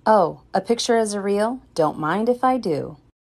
Oh, a picture as a reel? Don't mind if I do.